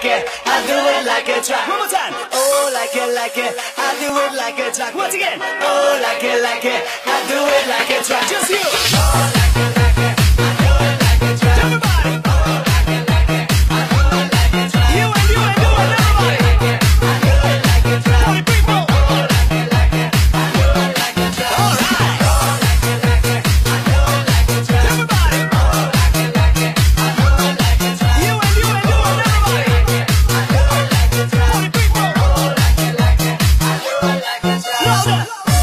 it, I do it like a track. One more time. Oh, like it, I do it like a track. Once again. Oh, like it, I do it like a track. Just you. Oh, like it, I do it like a track. Everybody. Oh, like it, I do it like a track. You and everybody. I do it like a track. Party people. Oh, like it, I do it like a track. All right. Oh, like it, I do it like a track. Everybody. Oh, like it, I do it like a track. You and everybody. I do it like a track. Party people. Oh, like it, I do it like a track. Louder.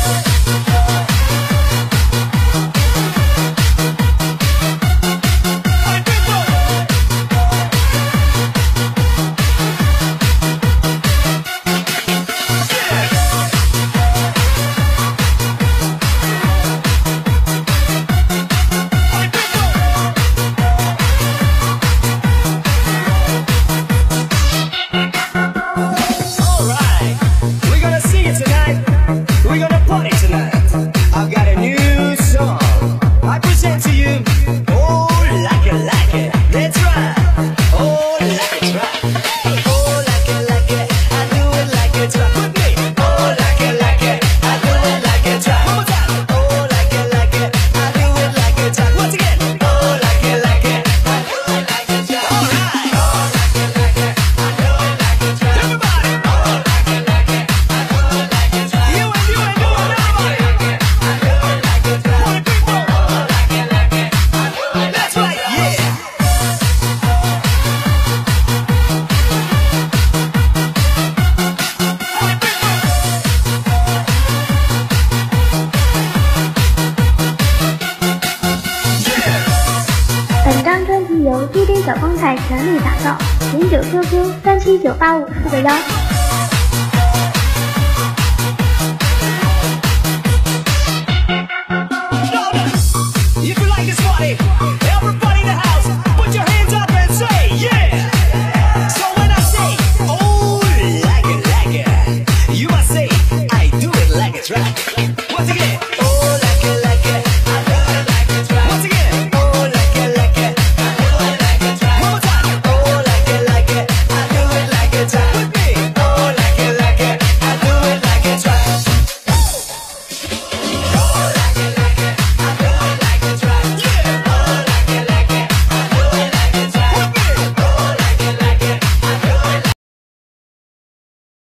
本张专辑由 DJ 小光台全力打造，09QQ379854个1。